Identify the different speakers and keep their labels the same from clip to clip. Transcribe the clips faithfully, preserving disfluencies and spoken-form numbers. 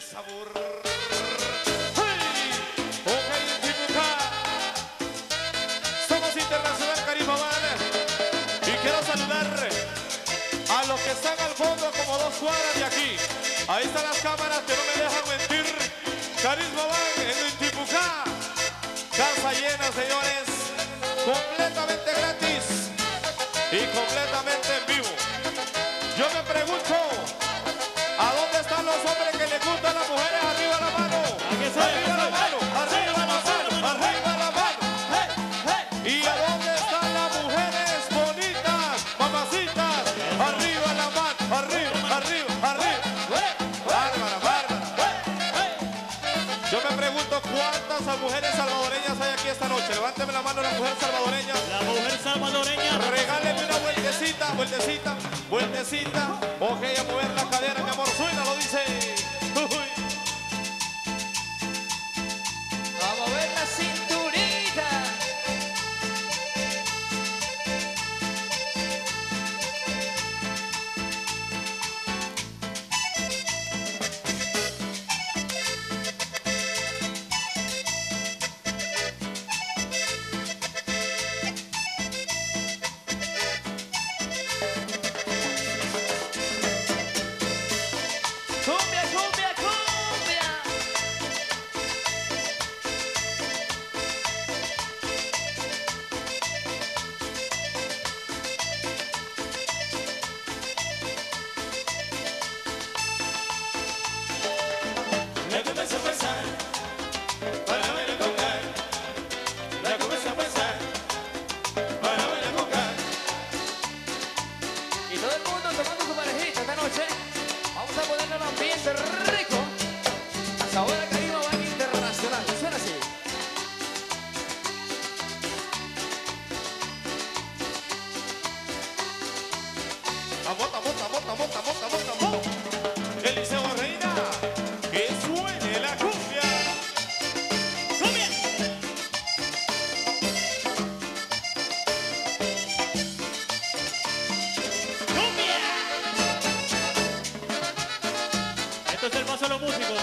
Speaker 1: Sabor. Hey, ok, Tipuca. Somos Internacional Carisma Band. Y quiero saludar a los que están al fondo como dos cuadras de aquí. Ahí están las cámaras que no me dejan mentir. Carisma Band en Tipuca. Casa llena, señores. Completamente gratis. Y completamente en vivo. Yo me pregunto, ¿a dónde están los hombres que les gustan las mujeres? Arriba la mano, arriba la mano, arriba la mano, arriba la mano. ¿Y a dónde están las mujeres bonitas, mamacitas? Arriba la mano, arriba, arriba, arriba. Bárbara, bárbara. Yo me pregunto, ¿cuántas mujeres salvadoreñas hay aquí esta noche? Levánteme la mano la mujer salvadoreña.
Speaker 2: La mujer salvadoreña.
Speaker 1: Regáleme una vueltecita, vueltecita, vueltecita. Ok, a mover la cadera, mi amor, suena, lo dice. Uy.
Speaker 3: A mover la cinturita. Cumbia, cumbia, cumbia.
Speaker 1: La comienza a pasar, para ver a tocar. La comienza a pasar, para ver a tocar.
Speaker 3: Y todo el mundo tomando su parejita esta noche. Vamos a ponerle un ambiente rico. Hasta ahora Carisma Band Internacional. Suena así.
Speaker 1: Vamos, vamos, vamos, vamos, vamos, vamos, vamos. Eliseo Reina, que suene la cumbia.
Speaker 2: ¡Cumbia! ¡Cumbia! Esto es el paso a los músicos.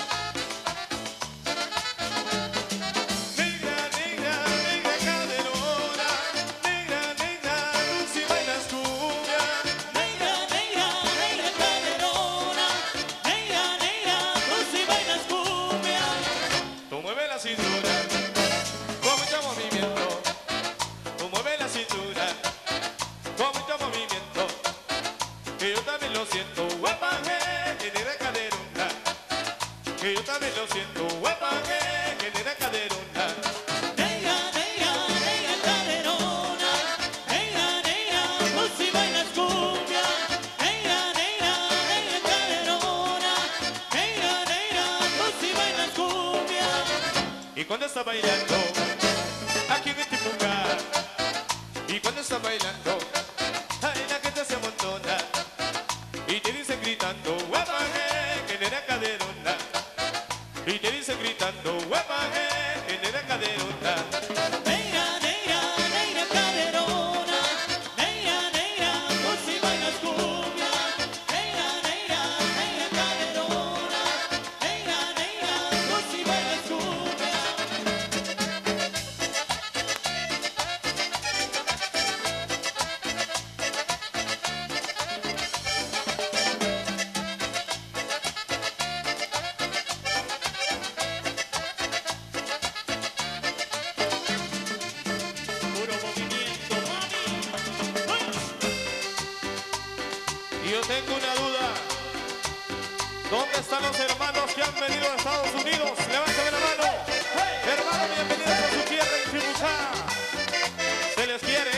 Speaker 1: Negra, negra, negra caderona. Negra, negra, tú si bailas cumbia.
Speaker 2: Negra, negra, negra caderona. Negra, negra, tú si bailas cumbia.
Speaker 1: Tú mueves la cintura con mucho movimiento. Tú mueves la cintura con mucho movimiento. Que yo también lo siento, guapa, que negra caderona. Que yo también lo siento, guapa, que negra caderona.
Speaker 2: Negra, negra, negra caderona. Negra, negra, tú si bailas cumbia. Negra, negra, negra caderona. Negra, negra, tú si bailas cumbia.
Speaker 1: Y cuando está bailando, aquí en Tipuca. Y cuando está bailando, ay, la gente se amontona. Y te dicen gritando, guapa, que negra caderona. Y te dicen gritando, guapa, que negra caderona.
Speaker 2: Negra, negra, negra caderona. Negra, negra, tú si bailas cumbia. Negra, negra, negra caderona. Negra, negra, tú si bailas cumbia. Puro movimiento, mami.
Speaker 1: Y yo tengo una duda. ¿Dónde están los hermanos que han venido a Estados Unidos? Levántame la mano. Hermanos, bienvenidos a su tierra en Tipuca. Se les quiere.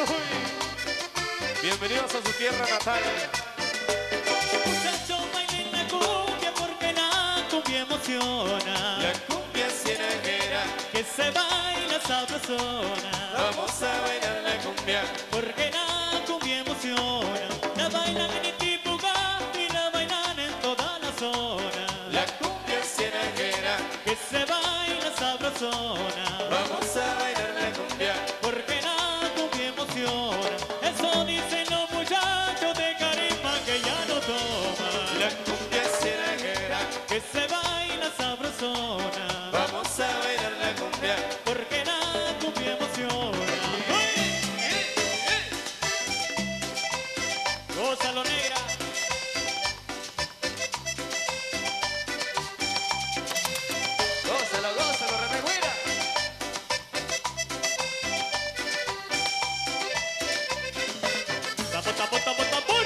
Speaker 1: Uy. Bienvenidos a su tierra natal.
Speaker 2: Muchachos, bailen la cumbia porque la cumbia emociona.
Speaker 1: La cumbia cienejera.
Speaker 2: Que se baila sabrosona.
Speaker 1: Vamos a bailar la cumbia.
Speaker 2: Porque la cumbia emociona. La bailan en Tipuca y la bailan en toda la zona.
Speaker 1: La cumbia cienejera.
Speaker 2: Que se baila sabrosona.
Speaker 1: Vamos a bailar la cumbia.
Speaker 2: Porque la cumbia emociona. Eso dicen los muchachos de Carisma que ya no toman.
Speaker 1: La cumbia cienejera.
Speaker 2: Que se baila sabrosona.
Speaker 1: Vamos a bailar la cumbia.
Speaker 2: Porque la cumbia emociona. Gózalo, negra.
Speaker 3: Gózalo, gózalo, remegüera.
Speaker 2: Tapo, tapo, tapo, tapur.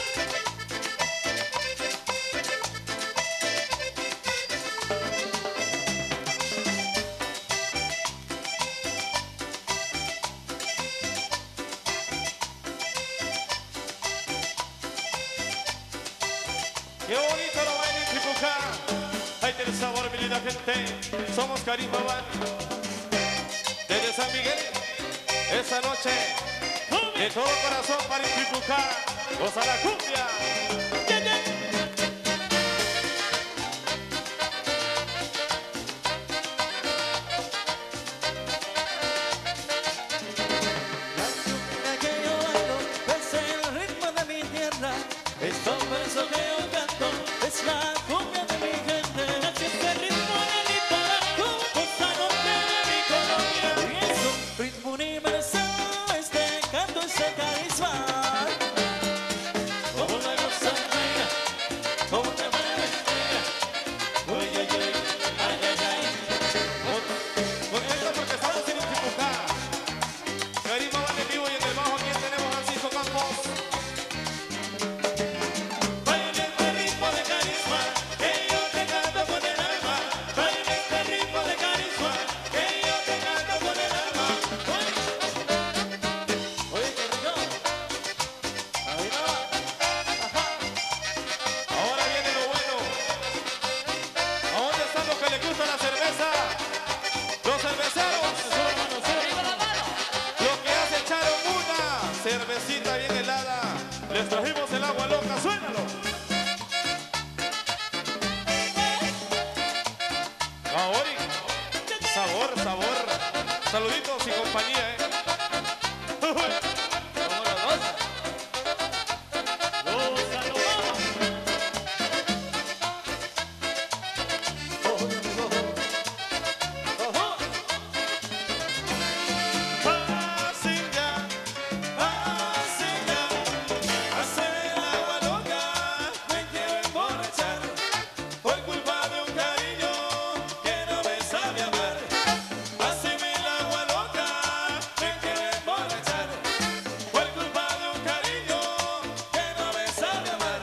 Speaker 1: Qué bonito lo baila en Tipucá. Ahí tiene sabor, mi linda gente. Somos Carisma Band. Desde San Miguel, esta noche, de todo corazón para Tipucá. Goza la cumbia.
Speaker 2: La que yo bailo es el ritmo de mi tierra. Estos versos que yo canto es la cumbia de mi gente. Nació este ritmo en el litoral, costa norte de mi colonia. Y es un ritmo universal, este canto, este carisma. Como la goza negra, como te mueves negra. Uy, uy, uy, ay, ay, ay.
Speaker 1: Contento porque estamos en Tipucá. Carisma Band en vivo y en el bajo aquí tenemos a Francisco Campos.
Speaker 2: Baila este ritmo de carisma, que yo te canto con el alma. Baila este ritmo de carisma, que yo te canto con el alma. Oye, qué rico. Ahí va. Ajá.
Speaker 1: Ahora viene lo bueno. ¿A dónde están los que les gusta la cerveza? Los cerveceros.
Speaker 3: Arriba la mano.
Speaker 1: Los que hace echaron una cervecita bien helada. Les trajimos el agua loca. Suénalo. Ahora, sabor, sabor. Saluditos y compañía, ¿eh?
Speaker 3: ¿Cómo lo goza?
Speaker 2: Gózalo, vamos.
Speaker 1: Pasen ya, pasen ya. Hacer el agua loca. Me quiero emborrachar. Por culpa de un cariño que no me sabe amar. Páseme el agua loca. Me quiero emborrachar. Por culpa de un cariño que no me sabe amar.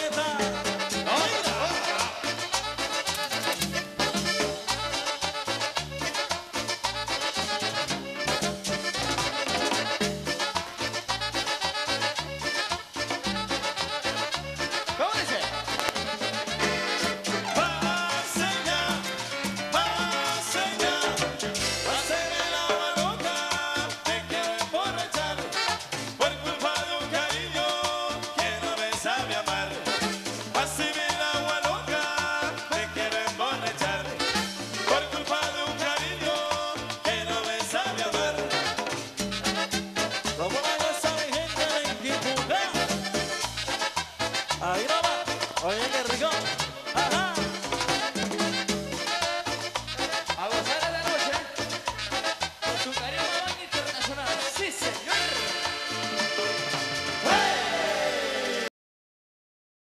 Speaker 3: ¿Cómo dice?
Speaker 1: Pasen ya, pasen ya. Pasen el agua loca. Me quiero emborrachar. Por culpa de un cariño que no me sabe amar. Páseme el agua loca. Me quiero emborrachar. Por culpa de un cariño que no me sabe amar.
Speaker 2: Como la goza mi gente de Tipucá. Ahí va, va. Oye, qué rico.